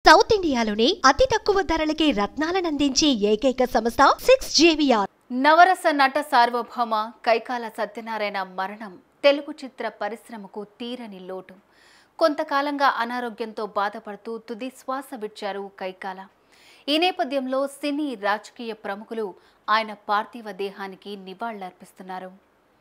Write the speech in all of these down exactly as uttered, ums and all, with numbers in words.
South ఇండియాలోనే అతి తక్కువ ధరలకి రత్నాలనందించే ఏకైక సంస్థ సిక్స్ జేవిఆర్. నవరస నట సార్వభౌమ కైకాల సత్యనారాయణ మరణం తెలుగు చిత్ర పరిశ్రమకు తీరని లోటు. కొంతకాలంగా అనారోగ్యంతో బాధపడుతూ తుది శ్వాస విడిచారు కైకాల. ఈ నేపథ్యంలో సినీ రాజకీయ ప్రముఖులు ఆయన పార్థివ దేహానికి నివాళులర్పిస్తున్నారు.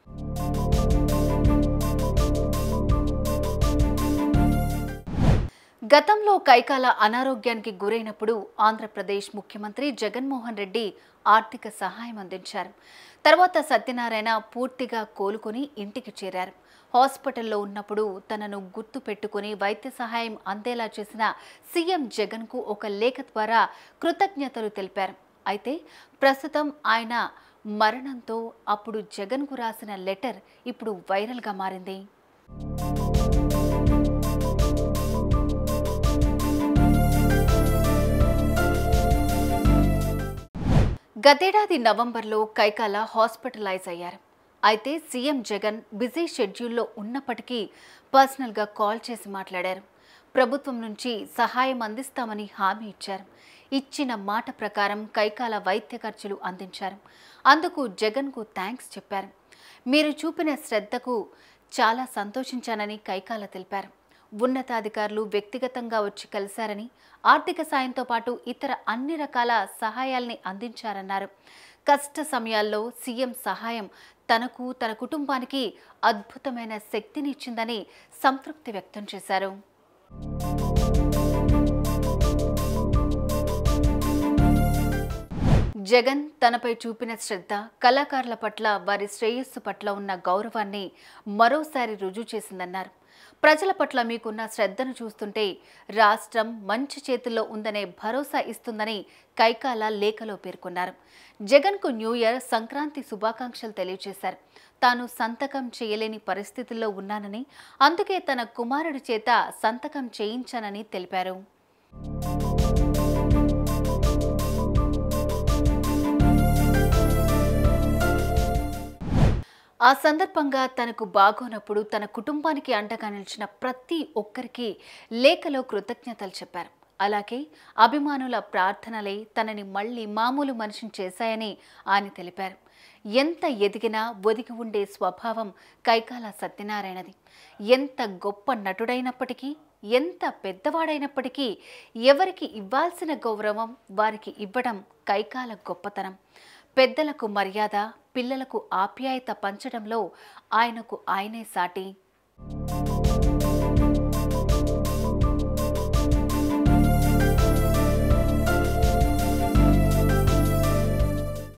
గతంలో కైకాల అనారోగ్యానికి గురైనప్పుడు ఆంధ్రప్రదేశ్ ముఖ్యమంత్రి జగన్మోహన్ రెడ్డి ఆర్థిక సహాయం అందించారు. తర్వాత సత్యనారాయణ పూర్తిగా కోలుకొని ఇంటికి చేరారు. హాస్పిటల్లో ఉన్నప్పుడు తనను గుర్తు పెట్టుకుని వైద్య సహాయం అందేలా చేసిన సీఎం జగన్కు ఒక లేఖ ద్వారా కృతజ్ఞతలు తెలిపారు. అయితే ప్రస్తుతం ఆయన మరణంతో అప్పుడు జగన్కు రాసిన లెటర్ ఇప్పుడు వైరల్గా మారింది. గతేడాది నవంబర్లో కైకాల హాస్పిటలైజ్ అయ్యారు. అయితే సీఎం జగన్ బిజీ షెడ్యూల్లో ఉన్నప్పటికీ పర్సనల్గా కాల్ చేసి మాట్లాడారు. ప్రభుత్వం నుంచి సహాయం అందిస్తామని హామీ ఇచ్చారు. ఇచ్చిన మాట ప్రకారం కైకాల వైద్య ఖర్చులు అందించారు. అందుకు జగన్కు థ్యాంక్స్ చెప్పారు. మీరు చూపిన శ్రద్ధకు చాలా సంతోషించానని కైకాల తెలిపారు. ఉన్నతాధికారులు వ్యక్తిగతంగా వచ్చి కలిశారని, ఆర్థిక సాయంతో పాటు ఇతర అన్ని రకాల సహాయాల్ని అందించారన్నారు. కష్ట సమయాల్లో సీఎం సహాయం తనకు తన కుటుంబానికి అద్భుతమైన శక్తినిచ్చిందని సంతృప్తి వ్యక్తం చేశారు. జగన్ తనపై చూపిన శ్రద్ధ, కళాకారుల పట్ల వారి శ్రేయస్సు పట్ల ఉన్న గౌరవాన్ని మరోసారి రుజువు చేసిందన్నారు. ప్రజల పట్ల మీకున్న శ్రద్ధను చూస్తుంటే రాష్ట్రం మంచి చేతుల్లో ఉందనే భరోసా ఇస్తుందని కైకాల లేఖలో పేర్కొన్నారు. జగన్కు న్యూ ఇయర్, సంక్రాంతి శుభాకాంక్షలు తెలియజేశారు. తాను సంతకం చేయలేని పరిస్థితుల్లో ఉన్నానని, అందుకే తన కుమారుడి చేత సంతకం చేయించానని తెలిపారు. ఆ సందర్భంగా తనకు బాగోనప్పుడు తన కుటుంబానికి అండగా నిలిచిన ప్రతి ఒక్కరికి లేఖలో కృతజ్ఞతలు చెప్పారు. అలాగే అభిమానుల ప్రార్థనలే తనని మళ్లీ మామూలు మనిషిని చేశాయని ఆయన తెలిపారు. ఎంత ఎదిగినా ఒదిగి ఉండే స్వభావం కైకాల సత్యనారాయణది. ఎంత గొప్ప నటుడైనప్పటికీ, ఎంత పెద్దవాడైనప్పటికీ ఎవరికి ఇవ్వాల్సిన గౌరవం వారికి ఇవ్వడం కైకాల గొప్పతనం. పెద్దలకు మర్యాద, పిల్లలకు ఆప్యాయత పంచడంలో ఆయనకు ఆయనే సాటి.